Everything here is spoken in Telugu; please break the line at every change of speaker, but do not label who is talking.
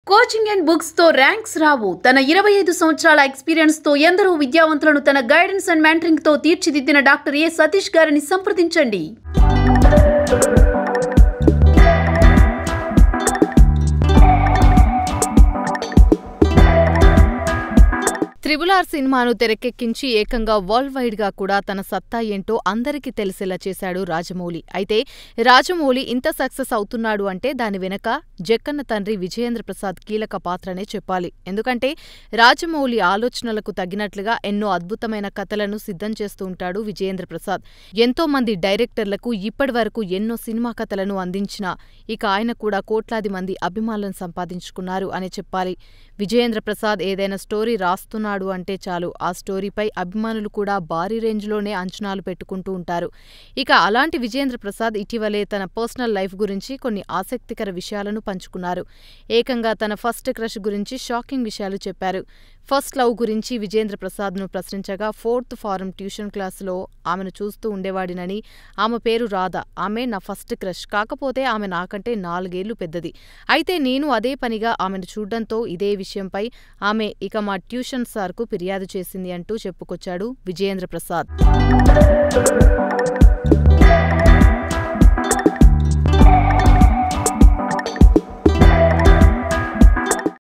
కోచింగ్ అండ్ బుక్స్ తో ర్యాంక్స్ రావు. తన 25 సంవత్సరాల ఎక్స్పీరియన్స్ తో ఎందరో విద్యావంతులను తన గైడెన్స్ అండ్ మెంటరింగ్ తో తీర్చిదిద్దిన డాక్టర్ ఏ సతీష్ గారిని సంప్రదించండి.
RRR సినిమాను తెరకెక్కించి ఏకంగా వరల్డ్ వైడ్ గా కూడా తన సత్తా ఏంటో అందరికీ తెలిసేలా చేశాడు రాజమౌళి. అయితే రాజమౌళి ఇంత సక్సెస్ అవుతున్నాడు అంటే దాని వెనక జక్కన్న తండ్రి విజయేంద్ర ప్రసాద్ కీలక పాత్రనే చెప్పాలి. ఎందుకంటే రాజమౌళి ఆలోచనలకు తగినట్లుగా ఎన్నో అద్భుతమైన కథలను సిద్ధం చేస్తూ ఉంటాడు విజయేంద్ర ప్రసాద్. ఎంతో మంది డైరెక్టర్లకు ఇప్పటివరకు ఎన్నో సినిమా కథలను అందించినా ఇక ఆయన కూడా కోట్లాది మంది అభిమానులను సంపాదించుకున్నారు అనే చెప్పాలి. విజయేంద్ర ప్రసాద్ ఏదైనా స్టోరీ రాస్తున్నాడు అంటే చాలు ఆ స్టోరీపై అభిమానులు కూడా భారీ రేంజ్లోనే అంచనాలు పెట్టుకుంటూ ఉంటారు. ఇక అలాంటి విజయేంద్ర ప్రసాద్ ఇటీవలే తన పర్సనల్ లైఫ్ గురించి కొన్ని ఆసక్తికర విషయాలను పంచుకున్నారు. ఏకంగా తన ఫస్ట్ క్రష్ గురించి షాకింగ్ విషయాలు చెప్పారు. ఫస్ట్ లవ్ గురించి విజయేంద్ర ప్రసాద్ను ప్రశ్నించగా 4th ఫారం ట్యూషన్ క్లాసులో ఆమెను చూస్తూ ఉండేవాడినని, ఆమె పేరు రాధ, ఆమె నా ఫస్ట్ క్రష్, కాకపోతే ఆమె నాకంటే 4 ఏళ్లు పెద్దది. అయితే నేను అదే పనిగా ఆమెను చూడ్డంతో ఇదే విషయంపై ఆమె ఇక మా ట్యూషన్ సార్కు ఫిర్యాదు చేసింది అంటూ చెప్పుకొచ్చాడు విజయేంద్ర ప్రసాద్.